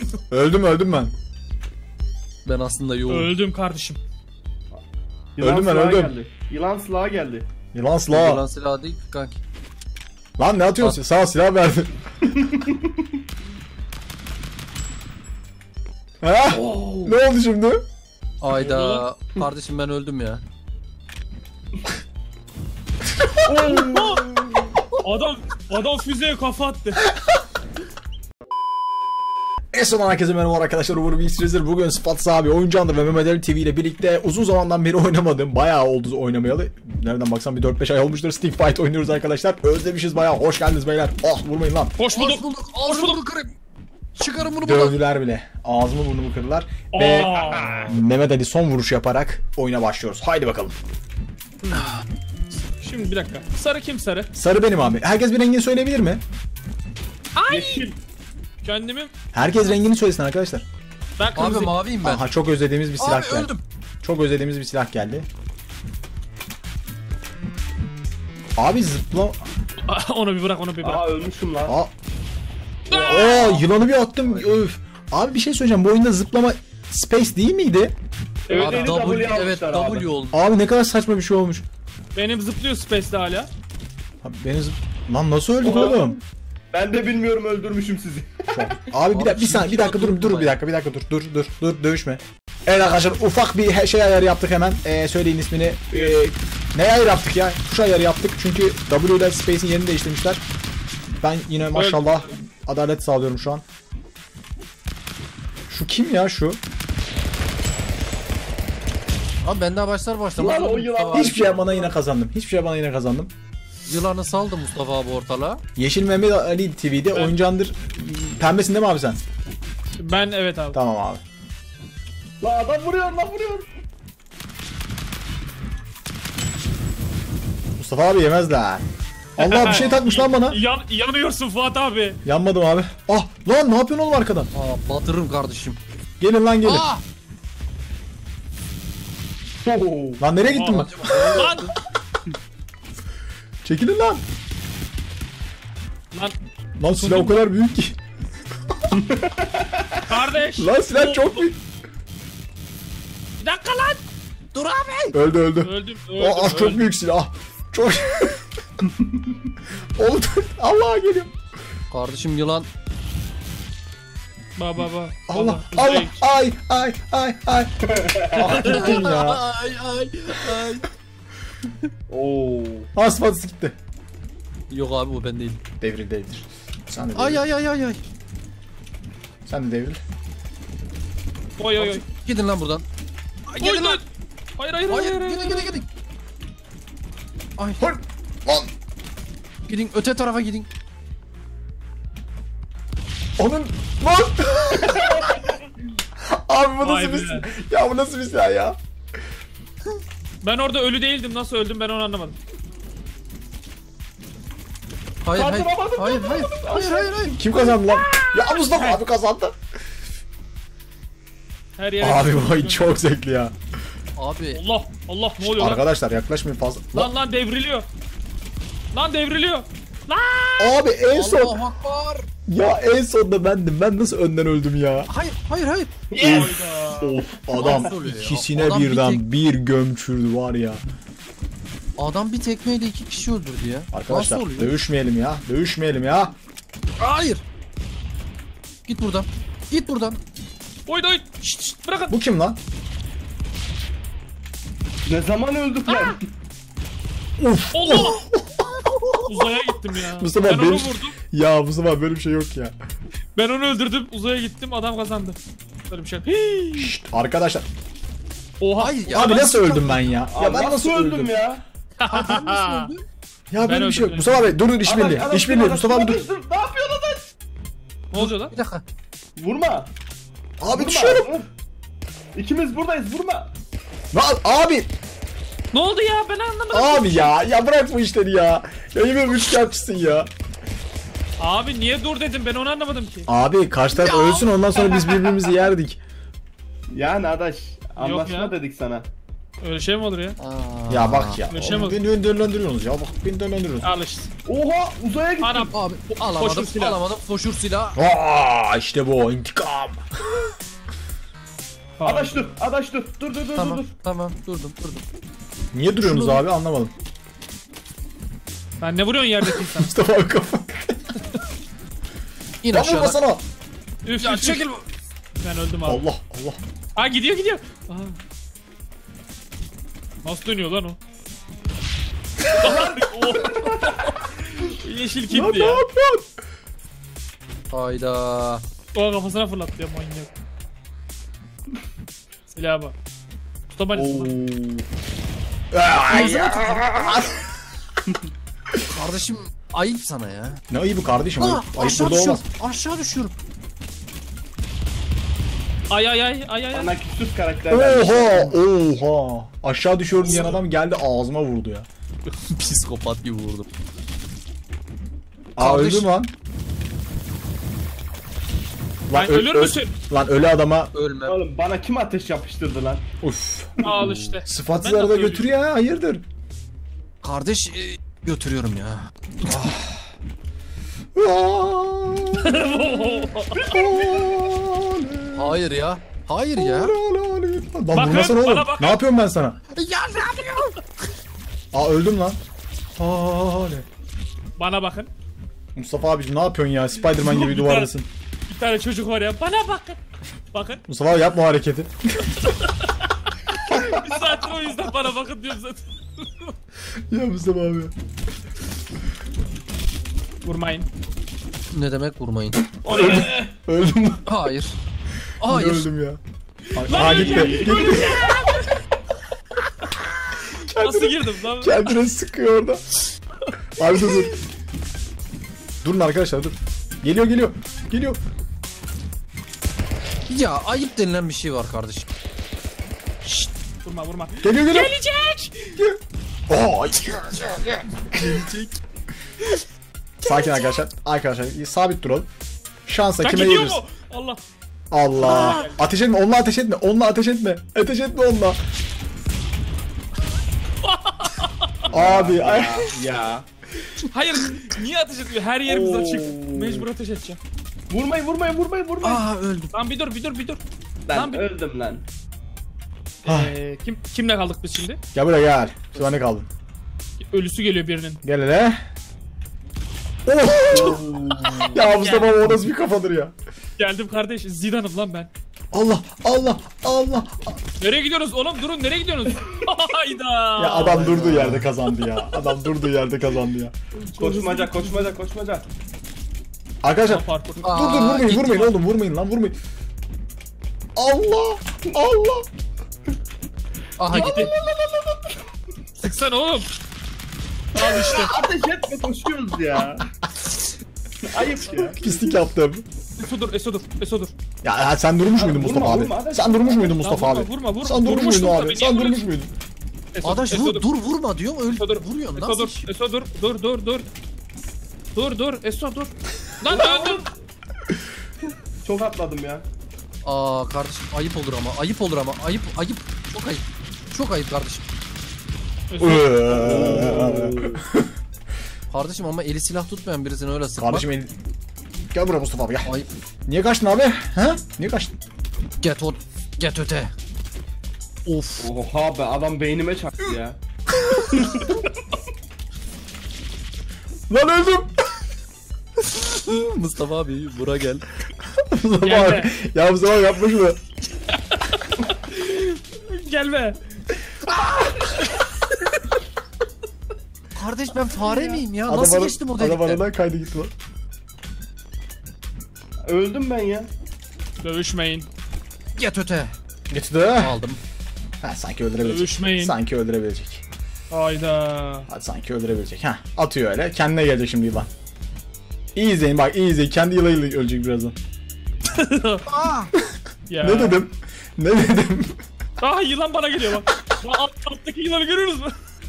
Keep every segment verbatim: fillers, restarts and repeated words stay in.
Öldüm öldüm ben. Ben aslında yoğum. Öldüm kardeşim. Yılan Öldüm ben, silahı öldüm. Geldi. Yılan silahı geldi. Yılan silahı. Yılan silahı değil ki kanki. Lan ne atıyorsun? Sağ silah verdi. Ha? Ne oldu şimdi? Ayda kardeşim ben öldüm ya. Adam adam füzeye kafa attı. En son herkese merhaba arkadaşlar, umarım iyisinizdir. Bugün Spats abi, Oyuncandır ve Mehmet Ali T V ile birlikte uzun zamandan beri oynamadım. Bayağı oldu oynamayalı. Nereden baksam bir dört beş ay olmuştur. Stick Fight oynuyoruz arkadaşlar. Özlemişiz bayağı. Hoş geldiniz beyler. Oh vurmayın lan. Hoş bulduk. Hoş bulduk. Hoş bulduk kırım. Çıkarın bunu buradan. Dövdüler bile. Ağzımı burnumu kırdılar. Ve Mehmet Ali son vuruş yaparak oyuna başlıyoruz. Haydi bakalım. Şimdi bir dakika. Sarı kim sarı? Sarı benim abi. Herkes bir rengini söyleyebilir mi? Yeşil. Kendimi Herkes rengini söylesin arkadaşlar. ben kırmızı. Abi maviyim ben. Aha, çok özlediğimiz bir silah Abi geldi. öldüm. Çok özlediğimiz bir silah geldi. Abi zıpla... Onu bir bırak, onu bir bırak. Aa ölmüşüm lan. Aa. Oo, yılanı bir attım. Öf. Abi bir şey söyleyeceğim. Bu oyunda zıplama space değil miydi? Evet, Abi eli W, W evet yapmışlar abi. W oldu. Abi ne kadar saçma bir şey olmuş. Benim zıplıyor Space'de hala. Abi beni zıp... Lan nasıl öldük Oha. oğlum? Ben de bilmiyorum, öldürmüşüm sizi. Abi bir dakika, bir saniye, bir dakika dur, dur bir dakika, bir dakika dur, dur, dur, dur, dövüşme. Evet arkadaşlar, ufak bir he- şey ayarı yaptık hemen. Ee, söyleyin ismini. Ee, ne ayarı yaptık ya? Tuş ayarı yaptık çünkü W ile Space'in yerini değiştirmişler. Ben yine maşallah adalet sağlıyorum şu an. Şu kim ya şu? Abi ben daha başlar başlamaz. Lan o yılan- Hiçbir şey yapmadan yine kazandım. Hiçbir şey yapmadan yine kazandım. Yılanı saldı Mustafa abi ortalığa. Yeşil Mehmet Ali T V'de Evet. oyuncandır. Pembesin değil mi abi sen? Ben evet abi. Tamam abi. Lan adam vuruyor, lan vuruyor. Mustafa abi yemezler. Allah, bir şey takmış lan bana. Yan, yanıyorsun Fuat abi. Yanmadım abi. Ah lan, ne yapıyorsun oğlum arkadan? Aa batırırım kardeşim. Gelin lan gelin. Aa! Oo. Lan nereye gittin Aa. ben? Lan Çekilin lan. lan Lan silah o kadar büyük ki. kardeş. Lan silah çok büyük. Bir dakika lan. Dur abi. Öldü öldü. Öldüm öldüm. Oh, ah, çok öldüm. büyük silah. Çok. Oğlum Allah'a geliyorum. Kardeşim yılan. Ba ba ba. Allah Baba, Allah. uzaya git. Ay ay ay ay. Ah gittin ya. Ay ay ay. Oo. Asfalt gitti. Yok abi o ben değil. Devril devril. Sen de devril. Ay ay ay ay ay. Sen de devril. Oy oy oy. Gidin lan buradan. Ay, Oy gidin lan. lan. Hayır hayır hayır. Hayır hayır, gidin hayır. gidin gidin. Ay Hır. Lan. gidin öte tarafa gidin. Onun. Lan. Abi bu Vay nasıl bir be. silah? Ya bu nasıl bir silah ya? Ben orada ölü değildim. Nasıl öldüm ben onu anlamadım. Hayır hayır. Kaldıramadım, Hayır hayır. Hayır hayır hayır. Kim kazandı lan? Ya Mustafa abi kazandı. Her yere. Abi bu oyun çok zevkli ya. Abi Allah Allah ne oluyor lan? Arkadaşlar yaklaşmayın fazla. Lan lan devriliyor. Lan devriliyor. Lan. Abi en son. Allah akbar. Ya en sonda bendim. Ben nasıl önden öldüm ya? Hayır hayır hayır. Hayda. Of adam Nasıl oluyor ya? ikisine Adam bir birden tek- bir gömçürdü var ya. Adam bir tekmeyle iki kişi öldürdü ya. Arkadaşlar Nasıl oluyor? dövüşmeyelim ya. Dövüşmeyelim ya. Hayır. Git buradan. Git buradan. Oy oy. Şşt şşt bırakın. Bu kim lan? Ne zaman öldük lan? Uf. Allah. Uzaya gittim ya. Mustafa ben onu benim- vurdum. Ya bu sefer böyle bir şey yok ya. Ben onu öldürdüm. Uzaya gittim. Adam kazandı. Böyle bir şey. Hii. Şşt, arkadaşlar. Oha. Hayır ya. Abi nasıl öldüm ben ya? Abi Ya ben nasıl öldüm? ya? Ben nasıl öldüm? Ya Ben böyle bir şey yok. öldüm. Mustafa abi dur dur işbirliği. Adam- İşbirliği adam- Mustafa abi dur. Ne yapıyorsun lan? Ne oluyor lan? Bir dakika. Vurma. Abi Vurma. düşüyorum. Vur. İkimiz buradayız, vurma. Lan abi. Ne oldu ya? Ben anlamadım. Abi ya. Ya bırak bu işleri ya. Ya yine üçkağıtçısın ya. Abi niye dur dedim? Ben onu anlamadım ki. Abi karşı taraf ölsün, ondan sonra biz birbirimizi yerdik. Ya Nadaş, anlaşma ya. dedik sana. Öyle şey mi olur ya? Aa. Ya bak ya. Öyle şey mi Oğlum, olur? beni döndürüyorsunuz ya. Bak beni döndürüyorsunuz. Al işte. Oha uzaya gittim. Anam. Abi Koşur alamadım, silah. alamadım. Koşur silah. Aa işte bu intikam. Adaş dur. Adaş dur. Dur dur dur Tamam, dur. dur. tamam. Durdum, durdum. Niye duruyorsunuz Şunu- abi anlamadım. Lan ne vuruyorsun yerdeki insan? Mustafa abi kafa. İn Lan vurma aşağıdan. sana. Üf Ya üf, çekil. üf. Ben öldüm abi. Allah Allah. Aa gidiyor gidiyor. Aa. Nasıl dönüyor lan o? O. Yeşil Lan kimdi ne ya? yapıyorsun? Hayda. O kafasına fırlattı ya manyak. Silaha bak. Tutamayız lan. Ay, Kardeşim ayıp sana ya. ne ayıbı kardeşim? Aa, Ayıp, ayıp aşağı burada düşüyorum. olmaz. Aşağı düşüyorum. Ay ay ay ay ay. ay. Bana küçük karakterler. Oha oha. Aşağı düşüyorum diyen adam geldi ağzıma vurdu ya. Psikopat gibi vurdum. Aa Kardeş- öldüm lan. Lan, Lan ölür müsün? Lan ölü adama Ölme. Oğlum bana kim ateş yapıştırdı lan? uf. Al işte. Sıfatsız Ben de arada öyle götür ya hayırdır. Kardeş e, götürüyorum ya. Hayır ya. Hayır ya. Lan Bakın, vurmasana oğlum. bana bakın. Ne yapıyorum ben sana? Ya ne yapıyorsun? Aa öldüm lan. Aa, ne? Bana bakın. Mustafa abicim ne yapıyorsun ya? Spiderman gibi Bir duvardasın. Bir tane çocuk var ya. Bana bakın. Bakın. Mustafa abi yapma o hareketi. Bir saattir o yüzden bana bakın diyorum zaten. Ya Mustafa abi. Vurmayın. Ne demek vurmayın? Öldüm. Öldüm lan. Hayır. Hayır. Öldüm ya. Lan Aa öleceğim, gitti. Gitti. Nasıl girdim lan? Kendine sıkıyor orada. Abi dur dur. Durun arkadaşlar dur. Geliyor geliyor. Geliyor. Ya ayıp denilen bir şey var kardeşim. Vurma vurma. Geliyor geliyor. Gelecek. Oo. Gelecek. Sakin arkadaşlar. Arkadaşlar sabit duralım. Şansa Lan kime gidiyor geliriz? mu? Allah. Allah. Ateş etme. Onunla ateş etme. Onunla ateş etme. Ateş etme onunla. Abi ay. Ya. Hayır. Niye ateş etmiyor? Her yerimiz Oo. açık. Mecbur ateş edeceğim. Vurmayın vurmayın vurmayın vurmayın. Aa öldüm. Lan bir dur bir dur bir dur. Ben lan bir- öldüm lan. Ee, kim kimle kaldık biz şimdi? Gel buraya gel. Şu ne kaldın? Ölüsü geliyor birinin. Gel hele. Oh! Ya Mustafa abi o nasıl bir kafadır ya. Geldim kardeş. Zidane'ım lan ben. Allah Allah Allah. Nereye gidiyorsunuz oğlum? Durun nereye gidiyorsunuz? Hayda. Ya adam durduğu yerde kazandı ya. Adam durduğu yerde kazandı ya. Koşmaca koşmaca koşmaca. Arkadaşlar Parkur. dur dur vurmayın gitti vurmayın lan. oğlum vurmayın lan vurmayın. Allah Allah. Aha gitti. Sıksana oğlum. Al işte. Ateş etme koşuyoruz ya. Ayıp ya. Pislik yaptım. Eso dur, Eso dur, Eso dur. Ya, ya sen durmuş muydun Vurma, Mustafa abi? vurma, hadi. Sen durmuş muydun Mustafa Ya abi? vurma, vurma, vurma. Sen durmuş Durmuştum muydun tabii, abi? niye Sen durmuş vuruyorsun? muydun? Eso, Adaş Eso vur dur. dur vurma diyorum öl Eso dur, vuruyorsun Eso nasıl dur, iş? Eso dur, dur, dur, dur. Dur, dur, Eso dur. Lan öldüm. Çok atladım ya. Aa kardeşim ayıp olur ama ayıp olur ama ayıp ayıp çok ayıp. Çok ayıp kardeşim. Eso. Kardeşim ama eli silah tutmayan birisini öyle sıkma. Kardeşim el... Gel buraya Mustafa abi gel. Ayıp. Niye kaçtın abi? He? Niye kaçtın? Get o get öte. Of. Oha be adam beynime çaktı ya. Lan öldüm. Mustafa abi bura gel. Mustafa Gelme. abi. Ya Mustafa abi yapmış mı? Gelme. Kardeş ben fare miyim ya? Adam Nasıl ara- geçtim o Adam delikten? aradan kaydı gitti lan. Öldüm ben ya. Dövüşmeyin. Get öte. Gitti. Aldım. Ha sanki öldürebilecek. Dövüşmeyin. Sanki öldürebilecek. Hayda. Hadi sanki öldürebilecek. Ha atıyor öyle. Kendine gelecek şimdi yılan. İyi izleyin bak iyi izleyin. Kendi yılanıyla ölecek birazdan. Ya. Ne dedim? Ne dedim? Ah yılan bana geliyor bak. Bak alt, alttaki yılanı görüyoruz mu?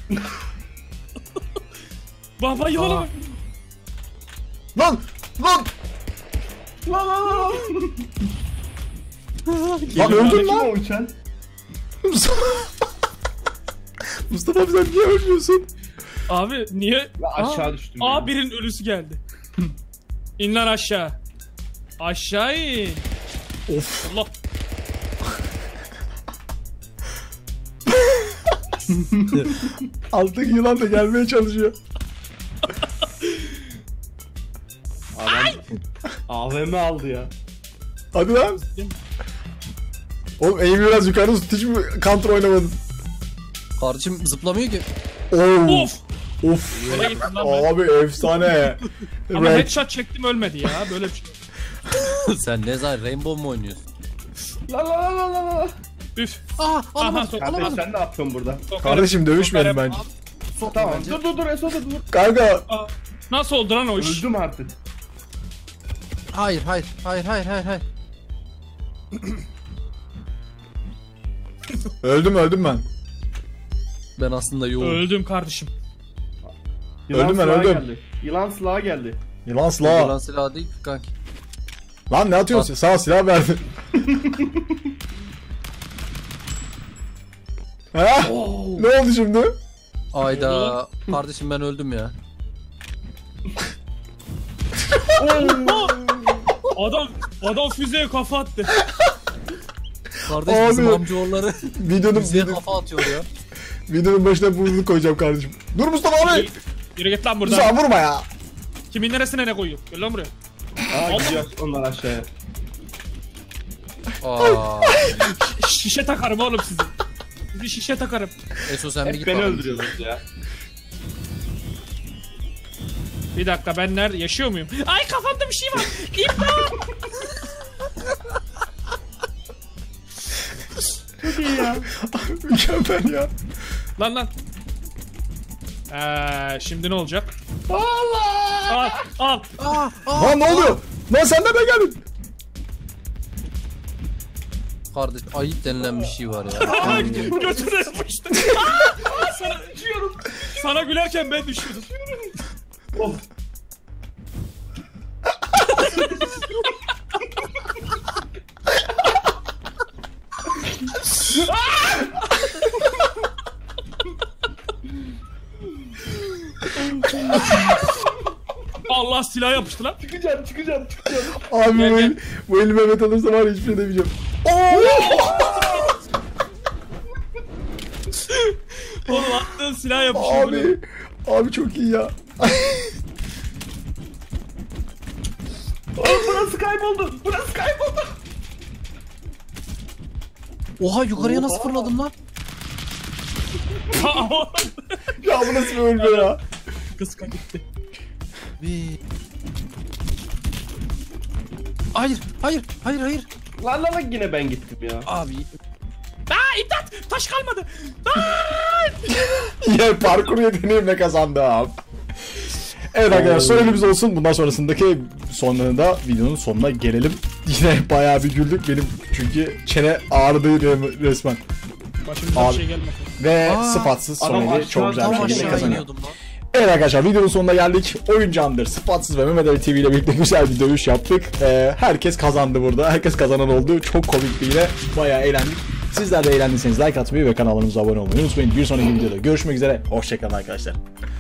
Bak bak yılana Aa. bak. Lan! Lan! Lan lan lan. Lan öldün Kim o lan! uçan? Mustafa abi sen niye ölmüyorsun? Abi niye? Ya aşağı düştüm Aa ya. birinin ölüsü geldi. İn lan aşağı. Aşağı in. Of. Allah. Alttaki yılan da gelmeye çalışıyor. Adam A V M aldı ya. Hadi lan. Oğlum eğimi biraz yukarı tut. Hiç mi counter oynamadın? Kardeşim zıplamıyor ki. Oo. Of. Of. Nereye gittin lan ben? Abi efsane. Ama Red. headshot çektim ölmedi ya. Böyle bir şey. Sen ne zaman Rainbow mu oynuyorsun? La la la la la la. Üf. Aa Aha, alamadım sok- Kardeş alamadım. sen ne yapıyorsun burada? sokarım. Kardeşim dövüşmeyelim Sokarım. bence. Sok Tamam bence. dur dur dur Eso dur dur. Kanka. Aa, nasıl oldu lan o iş? Öldüm artık. Hayır hayır hayır hayır hayır hayır. Öldüm öldüm ben. Ben aslında yoğum. Öldüm kardeşim. Yılan Öldüm ben, silahı öldüm. Geldi. Yılan silahı geldi. Yılan silah. Yılan silahı değil ki kanki. Lan ne atıyorsun? Sağ silah verdi. Ha? Ne oldu şimdi? Ayda kardeşim ben öldüm ya. Adam adam füzeye kafa attı. Kardeşim bizim Abi. amcaoğulları Videonun, bize video- kafa atıyor ya. videonun başına burnunu koyacağım kardeşim. Dur Mustafa abi. Yürü git lan buradan. Mustafa vurma ya. Kimin neresine ne koyuyor? Gel lan buraya. Aa gidiyor onlar aşağıya. Aa. Şişe takarım oğlum sizi. Sizi şişe takarım. Eso sen bir Hep git beni bakalım. öldürüyorsunuz ya. Bir dakika ben nerede yaşıyor muyum? Ay kafamda bir şey var. İmdat. Çok iyi ya. Mükemmel ya. Lan lan. Eee şimdi ne olacak? Allah! Al al. Aa, aa, Lan ne oluyor? Lan sen nereden geldin? Kardeş ayıp denilen bir şey var ya. Aa götüne yapıştı. Aa, sana düşüyorum. Sana gülerken ben düşüyorum. Of. Allah silah yapıştı lan. Çıkacağım çıkacağım çıkacağım. Abi Gel, bu, gel. el, bu eli Mehmet alırsa var ya hiçbir şey demeyeceğim. Oğlum attığın silah yapışıyor. Abi. Abi çok iyi ya. Oğlum burası kayboldu. Burası kayboldu. Oha yukarıya nasıl fırladım lan? Ya bu nasıl bir ölme ya? Kıska gitti. Bir... Hayır, hayır, hayır, hayır. Lan lan lan yine ben gittim ya. Abi. Aa imdat taş kalmadı. Ya parkur yeteneğimle kazandım. Evet arkadaşlar son elimiz olsun. Bundan sonrasındaki sonlarında videonun sonuna gelelim. Yine bayağı bir güldük benim çünkü çene ağrıdı resmen. Başımıza Abi. bir şey gelmedi. Ve Aa, sıfatsız son adam eli aşağı- çok güzel Tam bir şekilde aşağı kazanıyor. iniyordum lan. Evet arkadaşlar videonun sonuna geldik. Oyuncandır, sıfatsız ve Mehmet Ali T V ile birlikte güzel bir dövüş yaptık. Ee, herkes kazandı burada. Herkes kazanan oldu. Çok komik bir yine. Bayağı eğlendik. Sizler de eğlendiyseniz like atmayı ve kanalımıza abone olmayı unutmayın. Bir sonraki videoda görüşmek üzere. Hoşçakalın arkadaşlar.